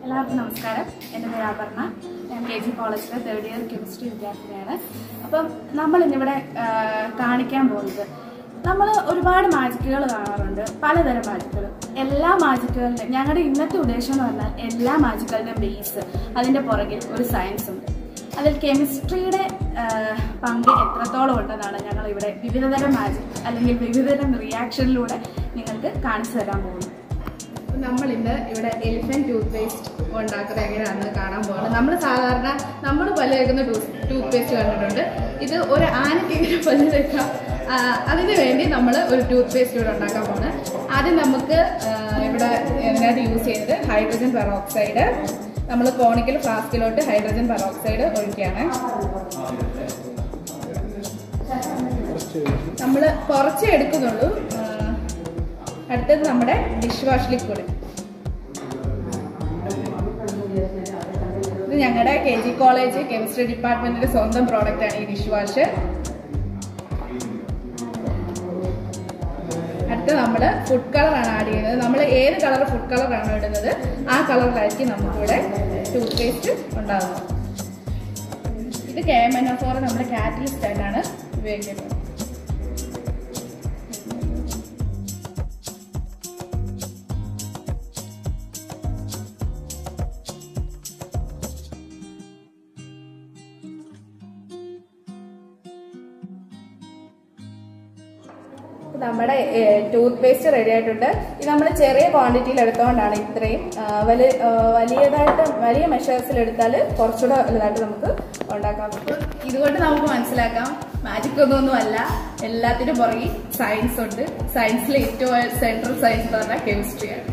എല്ലാവർക്കും നമസ്കാരം. എൻ്റെ പേര് അപർണ. ഞാൻ KG കോളേജിലെ 3rd ഇയർ കെമിസ്ട്രി വിദ്യാർത്ഥിനിയാണ്. അപ്പം നമ്മളിന്നിവിടെ കാണിക്കാൻ പോകുന്നത്, നമ്മൾ ഒരുപാട് മാജിക്കുകൾ കാണാറുണ്ട്, പലതരം മാജിക്കുകൾ. എല്ലാ മാജിക്കുകളുടെ ഞങ്ങളുടെ ഇന്നത്തെ ഉദ്ദേശം എന്ന് പറഞ്ഞാൽ എല്ലാ മാജിക്കുകളുടെയും ബേസ്, അതിൻ്റെ പുറകിൽ ഒരു സയൻസ് ഉണ്ട്. അതിൽ കെമിസ്ട്രിയുടെ പങ്ക് എത്രത്തോളം ഉണ്ടെന്നാണ് ഞങ്ങൾ ഇവിടെ വിവിധതരം മാജിക് അല്ലെങ്കിൽ വിവിധതരം റിയാക്ഷനിലൂടെ നിങ്ങൾക്ക് കാണിച്ചു തരാൻ പോകുന്നത്. നമ്മളിന്ന് ഇവിടെ എലിഫന്റ് ടൂത്ത് പേസ്റ്റ് ഉണ്ടാക്കുന്നത് എങ്ങനെയാണെന്ന് കാണാൻ പോകുന്നത്. നമ്മൾ സാധാരണ നമ്മൾ പല്ല് തേക്കുന്ന ടൂത്ത് പേസ്റ്റ് കണ്ടിട്ടുണ്ട്. ഇത് ഒരു ആനയ്ക്ക് ഇങ്ങനെ പല്ല് തേക്കാം. അതിന് വേണ്ടി നമ്മൾ ഒരു ടൂത്ത് പേസ്റ്റ് ഇവിടെ ഉണ്ടാക്കാൻ പോകുന്നത്. ആദ്യം നമുക്ക് ഇവിടെ ഇതിനകത്ത് യൂസ് ചെയ്യുന്നത് ഹൈഡ്രജൻ പെറോക്സൈഡ്. നമ്മൾ കോണിക്കൽ ഫ്ലാസ്കിലോട്ട് ഹൈഡ്രജൻ പെറോക്സൈഡ് ഒഴിക്കുകയാണ്. നമ്മൾ കുറച്ചേ എടുക്കുന്നുള്ളൂ. അടുത്തത് നമ്മുടെ ഡിഷ് വാഷ് ലിക്വിഡ്. ഇത് ഞങ്ങളുടെ KG കോളേജ് കെമിസ്ട്രി ഡിപ്പാർട്ട്മെന്റിന്റെ സ്വന്തം പ്രോഡക്റ്റ് ആണ് ഈ ഡിഷ് വാഷ്. അടുത്ത് നമ്മൾ ഫുഡ് കളറാണ് ആഡ് ചെയ്യുന്നത്. നമ്മൾ ഏത് കളർ ഫുഡ് കളറാണ് ഇടുന്നത് ആ കളറിലായിരിക്കും നമുക്കിവിടെ ടൂത്ത് പേസ്റ്റ് ഉണ്ടാകുന്നത്. ഇത് KMNO4 നമ്മുടെ കാറ്റലിസ്റ്റ് ആയിട്ടാണ് ഉപയോഗിക്കുന്നത്. നമ്മുടെ ടൂത്ത് പേസ്റ്റ് റെഡി ആയിട്ടുണ്ട്. ഇത് നമ്മൾ ചെറിയ ക്വാണ്ടിറ്റിയിൽ എടുത്തുകൊണ്ടാണ് ഇത്രയും. വലിയ മെഷേഴ്സിൽ എടുത്താൽ കുറച്ചുകൂടെ വലുതായിട്ട് നമുക്ക് ഉണ്ടാക്കാൻ പറ്റും. ഇതുകൊണ്ട് നമുക്ക് മനസ്സിലാക്കാം മാജിക് ഒന്നും അല്ല, എല്ലാത്തിനും പുറകെ സയൻസ് ഉണ്ട്. സയൻസിലെ ഏറ്റവും സെൻട്രൽ സയൻസ് എന്ന് പറഞ്ഞാൽ കെമിസ്ട്രിയാണ്.